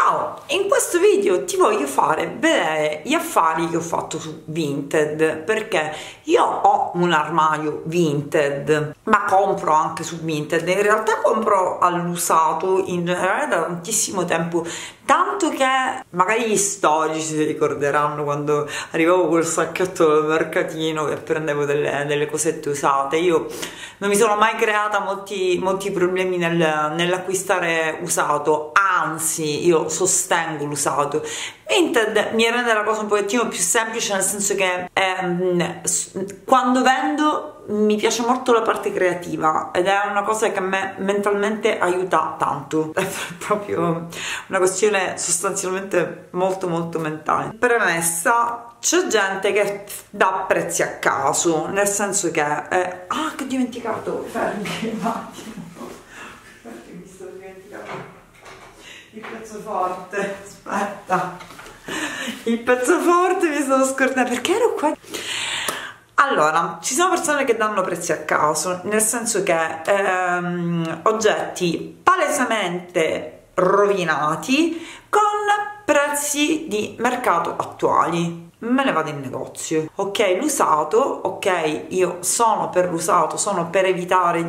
Ciao, in questo video ti voglio fare vedere gli affari che ho fatto su Vinted, perché io ho un armadio Vinted, ma compro anche su Vinted. In realtà compro all'usato in generale da tantissimo tempo, tanto che magari gli storici si ricorderanno quando arrivavo col sacchetto del mercatino che prendevo delle cosette usate. Io non mi sono mai creata molti problemi nell'acquistare usato, anzi io sostengo l'usato. Vinted mi rende la cosa un pochettino più semplice, nel senso che quando vendo mi piace molto la parte creativa ed è una cosa che a me mentalmente aiuta tanto, è proprio una questione sostanzialmente molto mentale. Premessa: c'è gente che dà prezzi a caso, nel senso che che ho dimenticato, fermi un attimo, perché mi sto dimenticando il pezzo forte, aspetta, il pezzo forte mi sono scordata perché ero qua. Allora, ci sono persone che danno prezzi a caso, nel senso che oggetti palesemente rovinati con prezzi di mercato attuali. Me ne vado in negozio, ok? L'usato, ok, io sono per l'usato, sono per evitare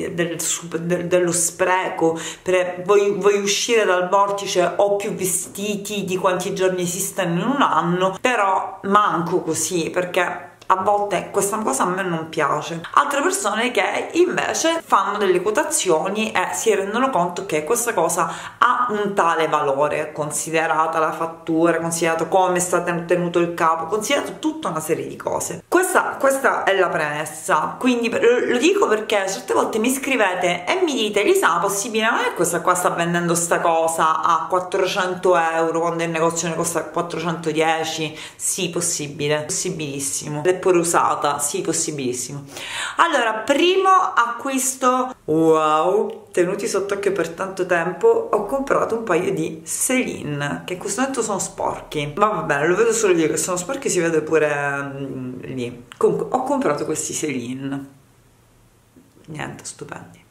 dello spreco, voglio uscire dal vortice, ho più vestiti di quanti giorni esistono in un anno, però manco così, perché a volte questa cosa a me non piace. Altre persone che invece fanno delle quotazioni e si rendono conto che questa cosa ha un tale valore, considerata la fattura, considerato come è stato tenuto il capo, considerato tutta una serie di cose. Questa è la premessa, quindi lo dico perché certe volte mi scrivete e mi dite: Elisa, possibile, ma è questa qua sta vendendo sta cosa a 400 euro quando il negozio ne costa 410? Sì, possibile, possibilissimo. Pure usata, sì, possibilissimo. Allora, primo acquisto, wow, tenuti sott'occhio per tanto tempo, ho comprato un paio di Celine che in questo momento sono sporchi, ma va bene, lo vedo solo io che sono sporchi, si vede pure lì. Comunque ho comprato questi Celine, niente, stupendi,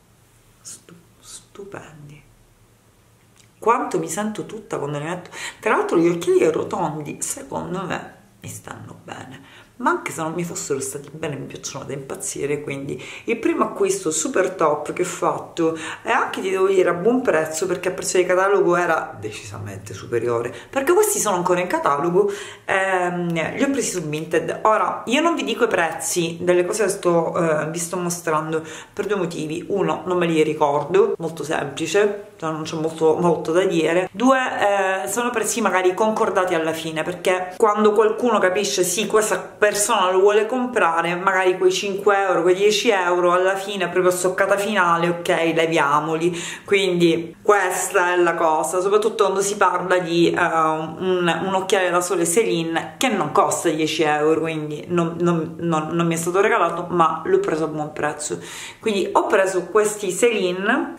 stupendi. Quanto mi sento tutta quando li metto. Tra l'altro gli occhiali rotondi secondo me mi stanno bene, ma anche se non mi fossero stati bene mi piacciono da impazzire. Quindi il primo acquisto super top che ho fatto, e anche ti devo dire a buon prezzo, perché a prezzo di catalogo era decisamente superiore, perché questi sono ancora in catalogo, li ho presi su Vinted. Ora io non vi dico i prezzi delle cose che vi sto mostrando per due motivi: uno, non me li ricordo, molto semplice, non c'è molto da dire; due, sono prezzi magari concordati alla fine, perché quando qualcuno capisce sì, questa persona lo vuole comprare, magari quei 5 euro, quei 10 euro alla fine, proprio stoccata finale, ok, leviamoli. Quindi questa è la cosa, soprattutto quando si parla di un occhiale da sole Celine che non costa 10 euro, quindi non mi è stato regalato, ma l'ho preso a buon prezzo. Quindi ho preso questi Celine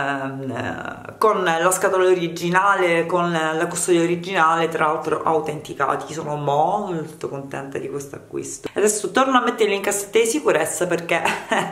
con la scatola originale, con la custodia originale, tra l'altro autenticati. Sono molto contenta di questo acquisto. Adesso torno a metterli in cassetta di sicurezza perché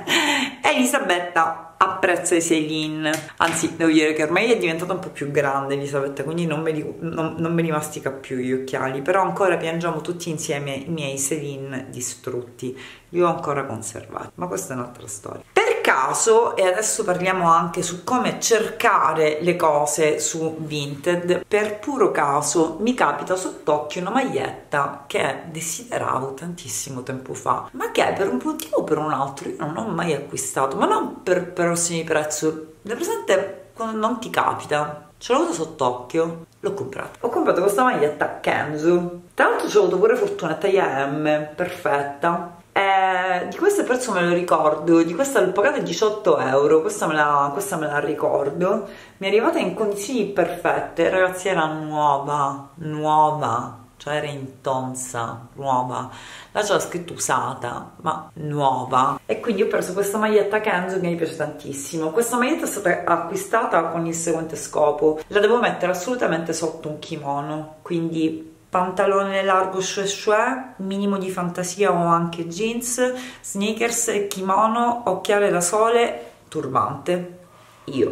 Elisabetta apprezza i Celine, anzi devo dire che ormai è diventata un po' più grande Elisabetta, quindi non me li mastica più gli occhiali, però ancora piangiamo tutti insieme i miei Celine distrutti, li ho ancora conservati, ma questa è un'altra storia. Per caso, e adesso parliamo anche su come cercare le cose su Vinted, per puro caso mi capita sott'occhio una maglietta che desideravo tantissimo tempo fa, ma che per un motivo o per un altro io non ho mai acquistato, ma non per rossini di prezzo, è presente quando non ti capita? Ce l'ho avuto sott'occhio, l'ho comprato. Ho comprato questa maglietta Kenzo, tra l'altro ci ho avuto pure fortuna, taglia M, perfetta. Di questo il prezzo me lo ricordo, di questa l'ho pagata 18 euro, questa me la ricordo, mi è arrivata in condizioni perfette, ragazzi, era nuova, cioè era in tonza, nuova, là c'era scritto usata, ma nuova. E quindi ho preso questa maglietta Kenzo che mi piace tantissimo. Questa maglietta è stata acquistata con il seguente scopo: la devo mettere assolutamente sotto un kimono, quindi pantalone largo chouè, minimo di fantasia o anche jeans, sneakers, kimono, occhiale da sole, turbante. Io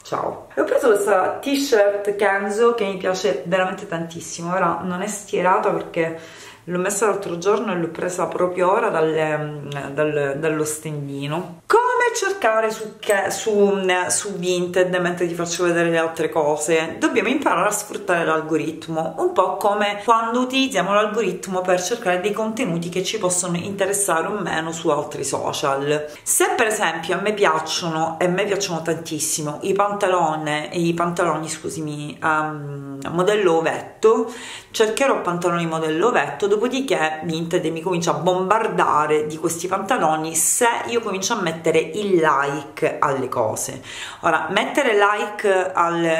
ciao. E ho preso questa t-shirt Kenzo che mi piace veramente tantissimo. Ora non è stierata perché l'ho messa l'altro giorno e l'ho presa proprio ora dallo stendino. Come cercare su Vinted mentre ti faccio vedere le altre cose? Dobbiamo imparare a sfruttare l'algoritmo, un po' come quando utilizziamo l'algoritmo per cercare dei contenuti che ci possono interessare o meno su altri social. Se per esempio a me piacciono tantissimo i pantaloni, scusami, modello ovetto, cercherò pantaloni modello ovetto, dopodiché Vinted mi comincia a bombardare di questi pantaloni se io comincio a mettere il like alle cose. Ora, mettere like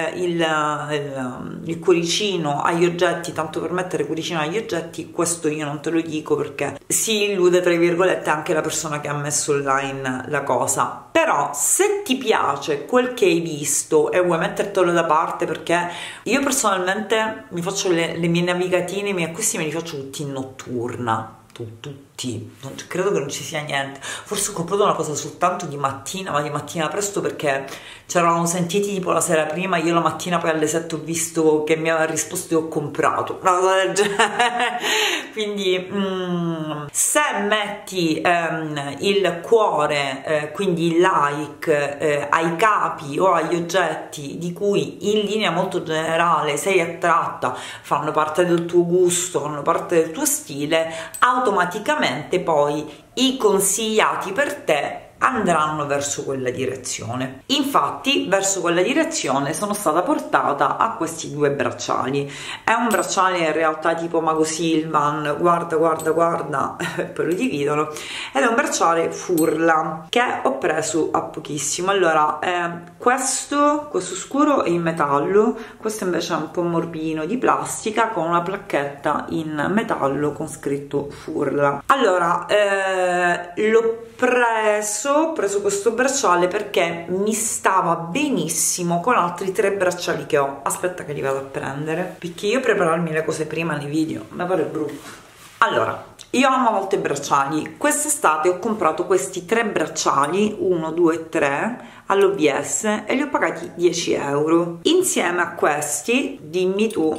il cuoricino agli oggetti, tanto per mettere cuoricino agli oggetti, questo io non te lo dico perché si illude tra virgolette anche la persona che ha messo online la cosa. Però se ti piace quel che hai visto e vuoi mettertelo da parte, perché io personalmente mi faccio le mie navigatine, i miei acquisti me li faccio tutti in notturna, tutti, credo che non ci sia niente. Forse ho comprato una cosa soltanto di mattina, ma di mattina presto perché ci eravamo sentiti tipo la sera prima, io la mattina poi alle 7 ho visto che mi aveva risposto e ho comprato una cosa del genere. Quindi se metti il cuore, quindi il like ai capi o agli oggetti di cui in linea molto generale sei attratta, fanno parte del tuo gusto, fanno parte del tuo stile, automaticamente poi i consigliati per te andranno verso quella direzione. Infatti verso quella direzione sono stata portata a questi due bracciali. È un bracciale in realtà tipo Mago Silvan, guarda poi lo dividono, ed è un bracciale Furla che ho preso a pochissimo. Allora questo scuro è in metallo, questo invece è un po' morbino di plastica con una placchetta in metallo con scritto Furla. Allora l'ho ho preso questo bracciale perché mi stava benissimo con altri 3 bracciali che ho. Aspetta che li vado a prendere, perché io prepararmi le cose prima nei video mi pare brutto. Allora, io amo molto i bracciali. Quest'estate ho comprato questi 3 bracciali, 1, 2, 3 all'OVS e li ho pagati 10 euro. Insieme a questi, dimmi tu,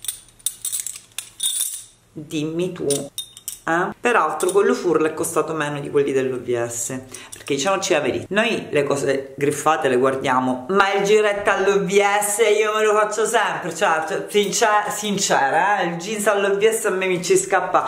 peraltro quello Furla è costato meno di quelli dell'OVS, perché diciamoci la verità, noi le cose griffate le guardiamo, ma il giretto all'OVS io me lo faccio sempre, cioè sincera, il jeans all'OVS a me mi ci scappa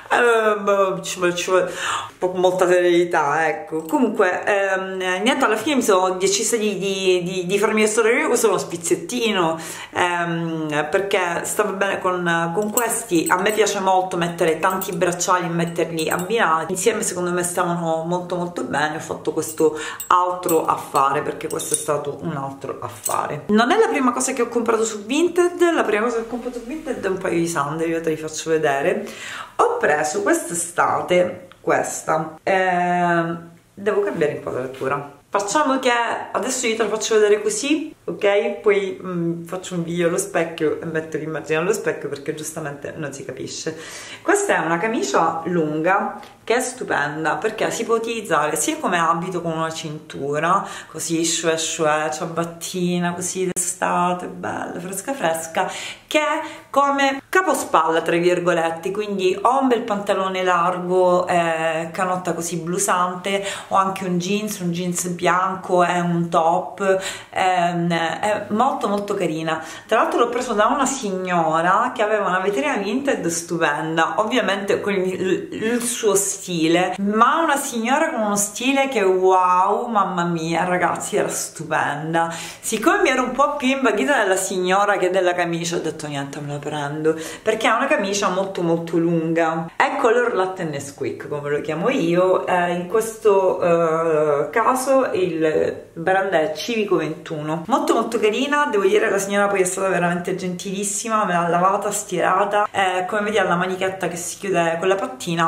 molta serenità, ecco. Comunque niente, alla fine mi sono decisa di farmi questo review. Questo è uno spizzettino perché stava bene con questi. A me piace molto mettere tanti bracciali e metterli abbinati insieme, secondo me stavano molto bene. Ho fatto questo altro affare perché questo è stato un altro affare. Non è la prima cosa che ho comprato su Vinted. La prima cosa che ho comprato su Vinted è un paio di sandali, io te li faccio vedere. Ho preso quest'estate questa, devo cambiare inquadratura. Facciamo che adesso io te la faccio vedere così, ok? Poi faccio un video allo specchio e metto l'immagine allo specchio perché giustamente non si capisce. Questa è una camicia lunga che è stupenda perché si può utilizzare sia come abito con una cintura, così ciabattina, così d'estate, bella, fresca, che come capospalla, tra virgolette, quindi ho un bel pantalone largo, canotta così blusante, ho anche un jeans bianco e un top, è molto carina. Tra l'altro l'ho preso da una signora che aveva una vetrina Vinted stupenda, ovviamente con il suo stile, ma una signora con uno stile che wow, mamma mia ragazzi, era stupenda. Siccome mi ero un po' più invaghita della signora che della camicia, ho detto niente, me la prendo, perché è una camicia molto lunga, è color latte Nesquik come lo chiamo io. In questo caso il brand è Civico 21, molto carina, devo dire. La signora poi è stata veramente gentilissima, me l'ha lavata, stirata, come vedi ha la manichetta che si chiude con la pattina,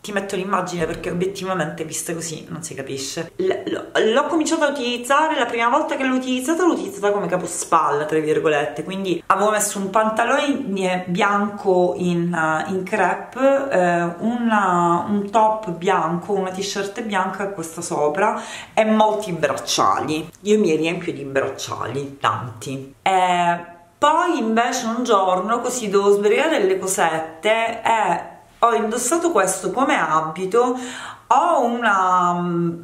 ti metto l'immagine perché obiettivamente vista così non si capisce. L'ho cominciato a utilizzare, la prima volta che l'ho utilizzata come capospalla, tra virgolette, quindi avevo messo un pantalone bianco in crepe, un top bianco, una t-shirt bianca e questa sopra e molti bracciali. Io mi riempio di bracciali, tanti. Poi invece un giorno così devo sbrigare delle cosette e ho indossato questo come abito. Ho una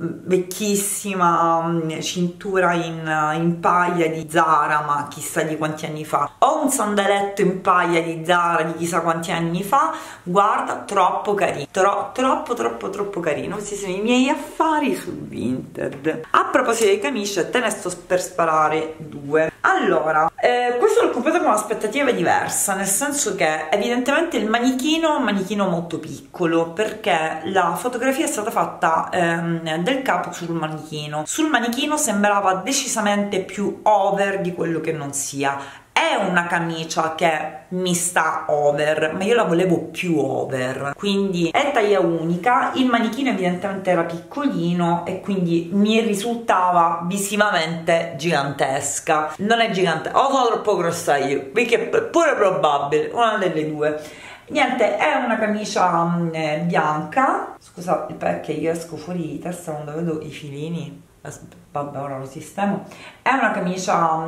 vecchissima cintura in paglia di Zara, ma chissà di quanti anni fa. Ho un sandaletto in paglia di Zara di chissà quanti anni fa. Guarda, troppo carino, troppo carino. Questi sono i miei affari su Vinted. A proposito di camicie, te ne sto per sparare due. Allora, questo l'ho comprato con un'aspettativa diversa, nel senso che evidentemente il manichino è un manichino molto piccolo, perché la fotografia è stata fatta del capo sul manichino sembrava decisamente più over di quello che non sia. È una camicia che mi sta over, ma io la volevo più over, quindi è taglia unica. Il manichino evidentemente era piccolino e quindi mi risultava visivamente gigantesca. Non è gigante, o sono troppo grossa io, perché è pure probabile, una delle due. Niente, è una camicia bianca. Scusate perché io esco fuori di testa quando vedo i filini. Vabbè, ora lo sistemo. È una camicia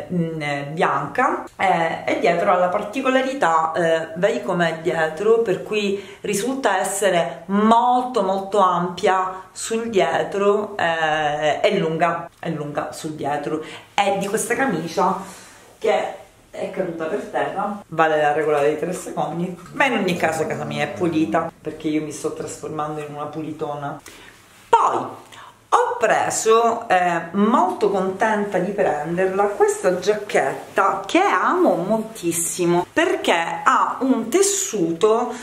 bianca e dietro ha la particolarità, vedi com'è dietro, per cui risulta essere molto ampia sul dietro, è lunga sul dietro. È di questa camicia che è caduta per terra, vale la regola dei 3 secondi, ma in ogni caso casa mia è pulita perché io mi sto trasformando in una pulitona. Poi ho preso, molto contenta di prenderla, questa giacchetta che amo moltissimo perché ha un tessuto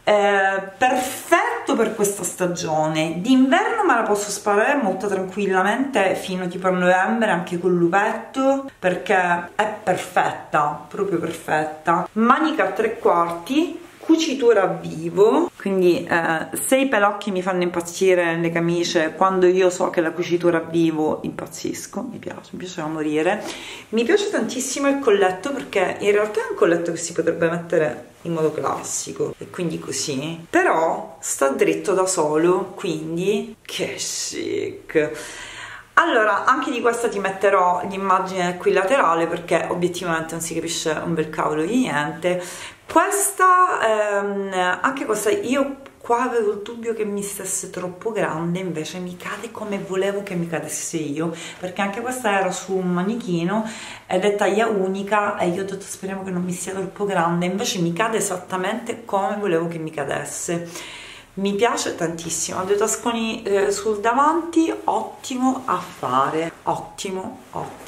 perfetto per questa stagione. D'inverno me la posso sparare molto tranquillamente fino tipo a novembre anche col lupetto, perché è perfetta, proprio perfetta. Manica a 3/4, cucitura a vivo, quindi se i pelocchi mi fanno impazzire nelle camicie, quando io so che la cucitura a vivo impazzisco, mi piace da morire. Mi piace tantissimo il colletto perché in realtà è un colletto che si potrebbe mettere in modo classico e quindi così, però sta dritto da solo, quindi che chic. Allora, anche di questa ti metterò l'immagine qui laterale perché obiettivamente non si capisce un bel cavolo di niente. Questa, anche questa, io qua avevo il dubbio che mi stesse troppo grande, invece mi cade come volevo che mi cadesse io, perché anche questa era su un manichino ed è taglia unica e io ho detto speriamo che non mi sia troppo grande, invece mi cade esattamente come volevo che mi cadesse. Mi piace tantissimo, ha due tasconi sul davanti, ottimo affare, ottimo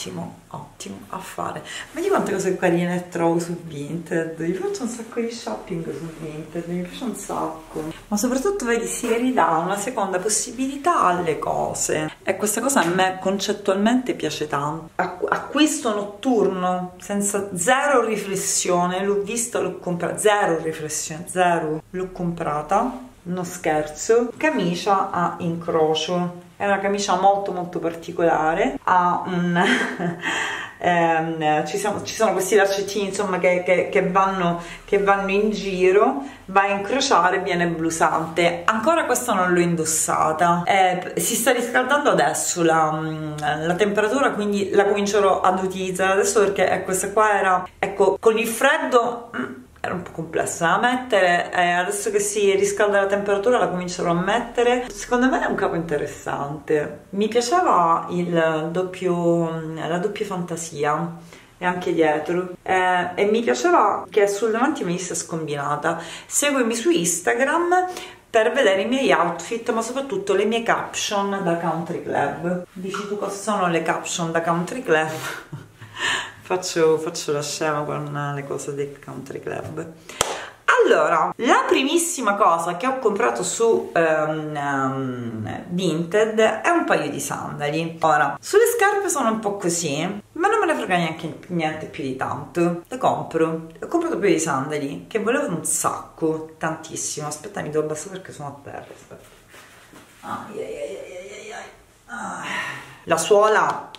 affare. Vedi quante cose carine trovo su Vinted, io faccio un sacco di shopping su Vinted, mi piace un sacco, ma soprattutto vedi si ridà una seconda possibilità alle cose e questa cosa a me concettualmente piace tanto. Acquisto notturno, senza zero riflessione, l'ho vista, l'ho comprata, zero riflessione, zero, l'ho comprata. Non scherzo. Camicia a incrocio, è una camicia molto particolare, ha un ci sono questi laccettini insomma che vanno in giro, va a incrociare, viene blusante. Ancora questa non l'ho indossata, si sta riscaldando adesso la temperatura, quindi la comincerò ad utilizzare adesso perché questa qua era, ecco, con il freddo era un po' complessa da mettere, adesso che si riscalda la temperatura la comincerò a mettere. Secondo me è un capo interessante, mi piaceva la doppia fantasia e anche dietro, e mi piaceva che sul davanti venisse scombinata. Seguimi su Instagram per vedere i miei outfit, ma soprattutto le mie caption da Country Club. Dici tu cosa sono le caption da Country Club? Faccio la scema con le cose del Country Club. Allora, la primissima cosa che ho comprato su Vinted è un paio di sandali. Ora, sulle scarpe sono un po' così, ma non me ne frega frega neanche niente più di tanto, le compro. Ho comprato più di sandali che volevo un sacco, tantissimo. Aspetta, mi devo abbassare perché sono a terra. Aspetta. La suola,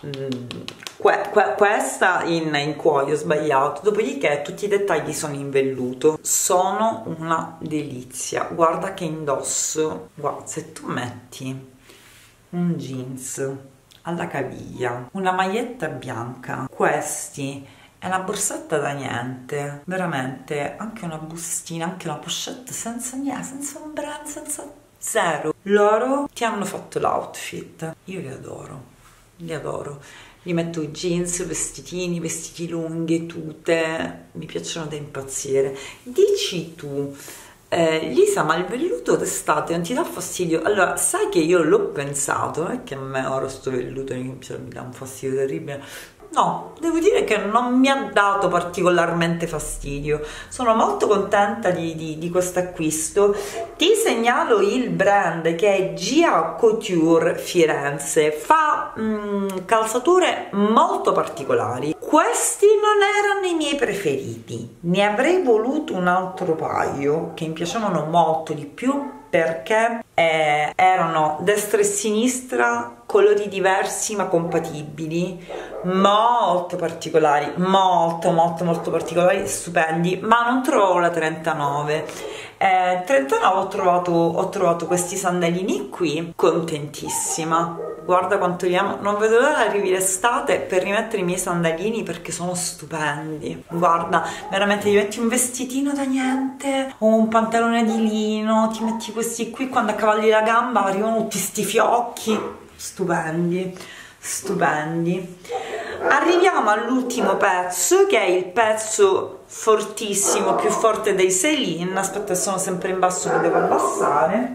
questa in cuoio, ho sbagliato, dopodiché tutti i dettagli sono in velluto, sono una delizia. Guarda che indosso, guarda, se tu metti un jeans alla caviglia, una maglietta bianca, questi è una borsetta da niente, veramente, anche una bustina, anche una pochette senza niente, senza un brand, senza zero. Loro ti hanno fatto l'outfit, io li adoro, li adoro. Li metto i jeans, vestitini, vestiti lunghi, tute, mi piacciono da impazzire. Dici tu, Lisa, ma il velluto d'estate non ti dà fastidio? Allora, sai che io l'ho pensato, non è che a me ora sto velluto mi dà un fastidio terribile. No, devo dire che non mi ha dato particolarmente fastidio. Sono molto contenta di questo acquisto. Ti segnalo il brand che è Gia Couture Firenze. Fa calzature molto particolari. Questi non erano i miei preferiti. Ne avrei voluto un altro paio che mi piacevano molto di più, perché erano destra e sinistra, colori diversi ma compatibili, molto particolari, molto particolari, stupendi, ma non trovavo la 39. 39 ho trovato questi sandalini qui, contentissima. Guarda quanto li amo, non vedo l'ora arrivi l'estate per rimettere i miei sandalini perché sono stupendi. Guarda, veramente ti metti un vestitino da niente o un pantalone di lino, ti metti questi qui, quando accavalli la gamba arrivano tutti sti fiocchi, stupendi, stupendi. Arriviamo all'ultimo pezzo, che è il pezzo fortissimo, più forte dei Celine. Aspetta, sono sempre in basso che devo abbassare.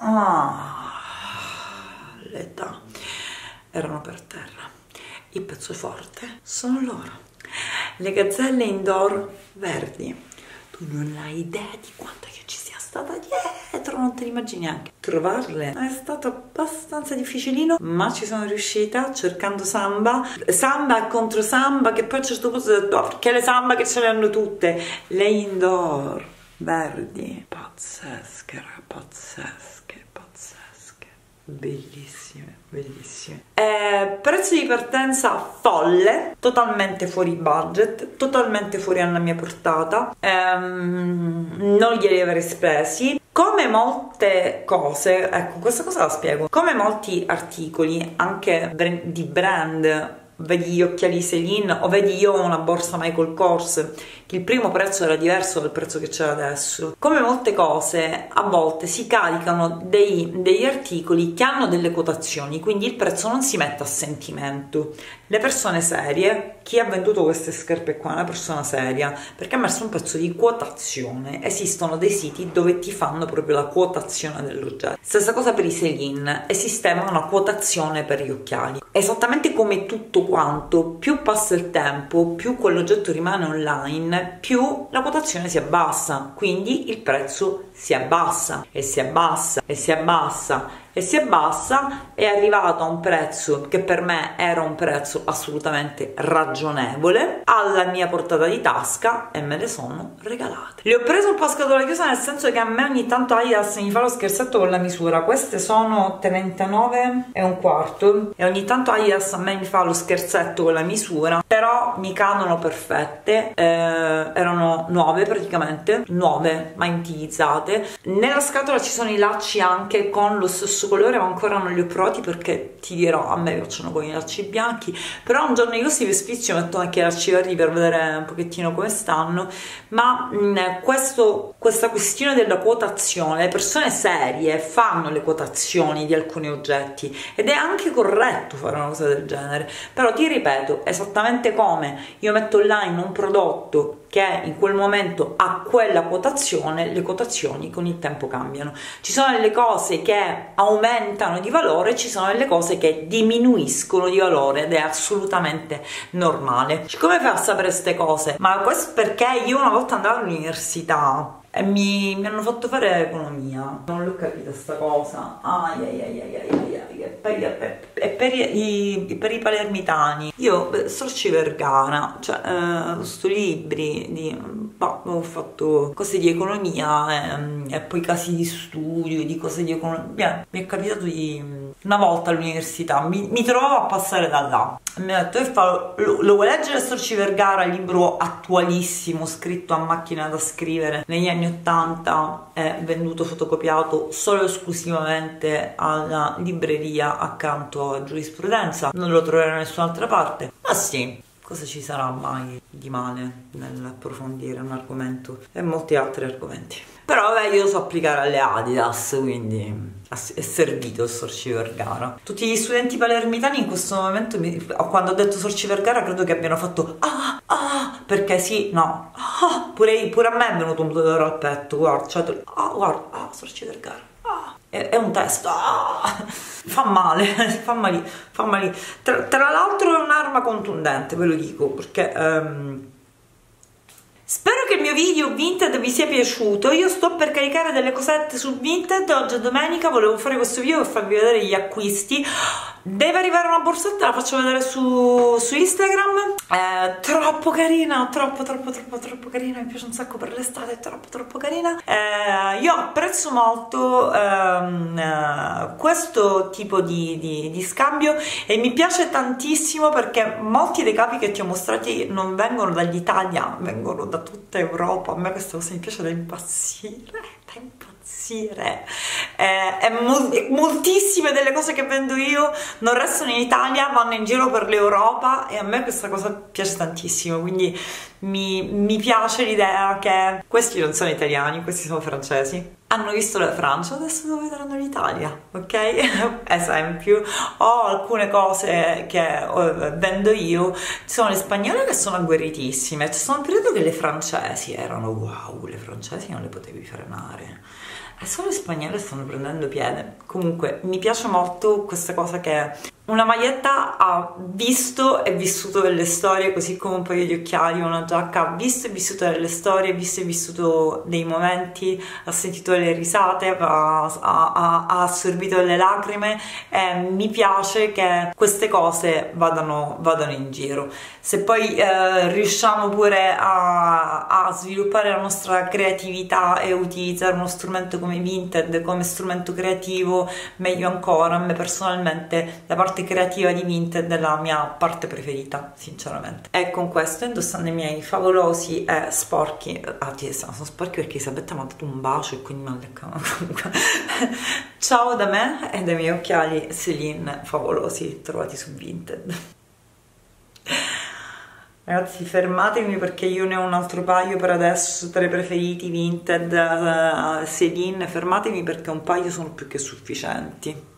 L'età, erano per terra. Il pezzo forte sono loro, le gazzelle indoor verdi. Tu non hai idea di quanto che ci sia stata dietro, non te ne immagini neanche. Trovarle è stato abbastanza difficilino, ma ci sono riuscita cercando samba contro samba, che poi a un certo punto ho detto, perché le samba che ce le hanno tutte, le indoor verdi, pazzesche, bellissime, bellissime. Prezzo di partenza folle, totalmente fuori budget, totalmente fuori alla mia portata, non glieli avrei spesi. Come molte cose, ecco, questa cosa la spiego, come molti articoli anche di brand, vedi gli occhiali Celine o vedi io una borsa Michael Kors, che il primo prezzo era diverso dal prezzo che c'era adesso. Come molte cose, a volte si caricano degli articoli che hanno delle quotazioni, quindi il prezzo non si mette a sentimento. Le persone serie, chi ha venduto queste scarpe qua è una persona seria, perché ha messo un pezzo di quotazione. Esistono dei siti dove ti fanno proprio la quotazione dell'oggetto. Stessa cosa per i Celine, esiste una quotazione per gli occhiali. Esattamente come tutto quanto, più passa il tempo, più quell'oggetto rimane online, più la quotazione si abbassa, quindi il prezzo si abbassa e si abbassa e si abbassa e si abbassa. È arrivato a un prezzo che per me era un prezzo assolutamente ragionevole, alla mia portata di tasca, e me le sono regalate. Le ho preso un po' a scatola chiusa, nel senso che a me ogni tanto Adidas mi fa lo scherzetto con la misura. Queste sono 39,25 e ogni tanto Adidas a me mi fa lo scherzetto con la misura, però mi cadono perfette. Erano nuove, praticamente nuove, mai utilizzate. Nella scatola ci sono i lacci anche con lo stesso colore, ma ancora non li ho provati perché ti dirò, a me piacciono con i lacci bianchi, però un giorno io si vespiccio metto anche i lacci verdi per vedere un pochettino come stanno. Ma questa questione della quotazione, le persone serie fanno le quotazioni di alcuni oggetti ed è anche corretto fare una cosa del genere, però ti ripeto, esattamente come io metto online un prodotto che in quel momento ha quella quotazione, le quotazioni con il tempo cambiano. Ci sono delle cose che aumentano di valore, ci sono delle cose che diminuiscono di valore ed è assolutamente normale. Come fai a sapere queste cose? Ma questo perché io una volta andavo all'università e mi hanno fatto fare economia. Non l'ho capita sta cosa. E per i palermitani, io Sorci Vergara, cioè sto libri ho fatto cose di economia e poi casi di studio di cose di economia. Mi è capitato una volta all'università, mi trovavo a passare da là e mi ha detto: lo vuoi leggere Sorci Vergara, libro attualissimo, scritto a macchina da scrivere negli anni 80, venduto fotocopiato solo e esclusivamente alla libreria accanto a Giurisprudenza, non lo troverai da nessun'altra parte. Ma sì, cosa ci sarà mai di male nell'approfondire un argomento e molti altri argomenti? Però vabbè, io so applicare alle Adidas, quindi è servito il Sorci Vergara. Tutti gli studenti palermitani in questo momento, quando ho detto Sorci Vergara, credo che abbiano fatto perché sì, no, pure a me è venuto un dolore al petto, guarda, cioè, guarda, Sorci Vergara. È un testo, fa male, fa male. Tra l'altro è un'arma contundente, ve lo dico, perché spero che il mio video Vinted vi sia piaciuto. Io sto per caricare delle cosette su Vinted, oggi è domenica, volevo fare questo video per farvi vedere gli acquisti. Deve arrivare una borsetta, la faccio vedere su Instagram. È troppo carina, troppo carina, mi piace un sacco per l'estate, è troppo carina. Io apprezzo molto questo tipo di scambio e mi piace tantissimo perché molti dei capi che ti ho mostrati non vengono dall'Italia, vengono da tutta Europa. A me questa cosa mi piace da impazzire, moltissime delle cose che vendo io non restano in Italia, vanno in giro per l'Europa e a me questa cosa piace tantissimo, quindi mi piace l'idea che questi non sono italiani, questi sono francesi, hanno visto la Francia, adesso dove vedranno l'Italia, ok? Esempio, o alcune cose che vendo io, ci sono le spagnole che sono agguerritissime, ci sono un periodo che le francesi erano wow, le francesi non le potevi frenare. Solo le spagnole stanno prendendo piede. Comunque mi piace molto questa cosa che una maglietta ha visto e vissuto delle storie, così come un paio di occhiali, una giacca ha visto e vissuto delle storie, visto e vissuto dei momenti, ha sentito delle risate, ha assorbito delle lacrime e mi piace che queste cose vadano in giro. Se poi riusciamo pure a sviluppare la nostra creatività e utilizzare uno strumento come Vinted come strumento creativo, meglio ancora. A me personalmente la parte creativa di Vinted è la mia parte preferita, sinceramente. E con questo, indossando i miei favolosi e sporchi, sono sporchi perché Isabetta mi ha dato un bacio e quindi mi ha leccato. Ciao da me e dai miei occhiali Celine favolosi trovati su Vinted. Ragazzi, fermatemi perché io ne ho un altro paio per adesso tra i preferiti Vinted, Celine, fermatemi perché un paio sono più che sufficienti.